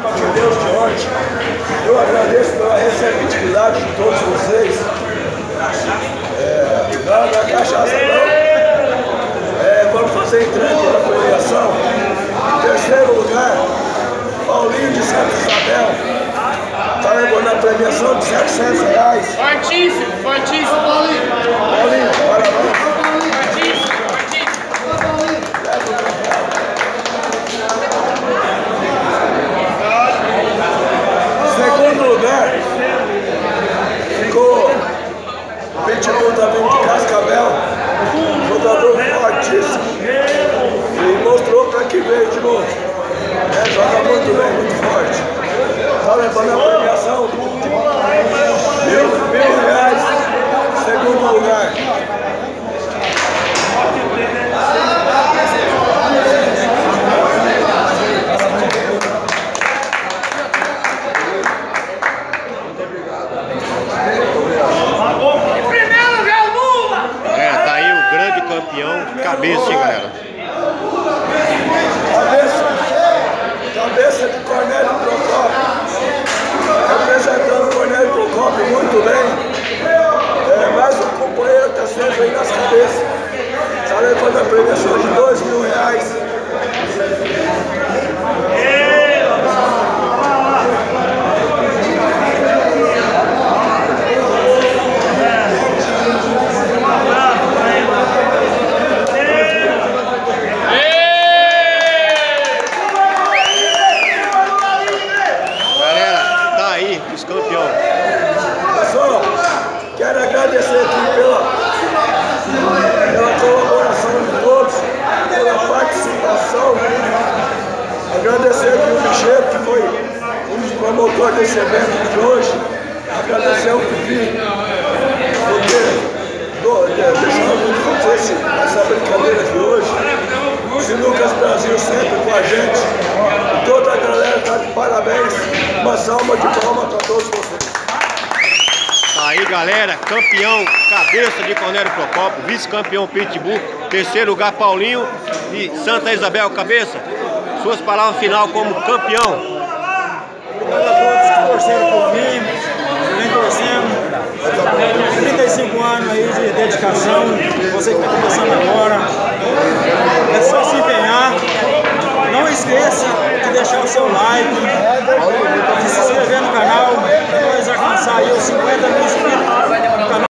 de Deus de ontem. Eu agradeço pela receptividade de todos vocês. Não é cachaça não. Vamos fazer entrega da premiação. Em terceiro lugar, Paulinho de Santa Isabel. Está levando a premiação de R$700. Fortíssimo, fortíssimo, Paulinho. Paulinho, parabéns. Fortíssimo, fortíssimo. Segundo lugar, ficou o Pitbull também de Cascavel, jogador fortíssimo, e mostrou para que veio de novo. Joga muito bem, muito forte. Está levando a premiação de R$1.000, segundo lugar. Tá aí o grande campeão, cabeça, hein, galera? Cabeça de Cornélio Procópio, representando Cornélio Procópio muito bem. Mais um companheiro está sempre aí nas cabeças. Está levando a premiação de R$2.000. Pessoal, quero agradecer aqui pela colaboração de todos, pela participação. Agradecer aqui o Michel, que foi um dos promotores desse evento de hoje. Agradecer o Pipi, porque deixaram muito fazer essa brincadeira de hoje. O Sinucas Brasil sempre com a gente. E toda a galera está de parabéns. Uma salva de palmas para todos vocês. Tá aí, galera, campeão cabeça de Cornélio Procópio, vice-campeão Pitbull, terceiro lugar Paulinho e Santa Isabel cabeça. Suas palavras final como campeão. Obrigado a todos que torceram por mim, vem torcendo. 35 anos aí de dedicação, você que está começando agora. É só se empenhar. Não esqueça de deixar o seu like, de se inscrever no canal, para nós alcançar aí os 50 mil inscritos.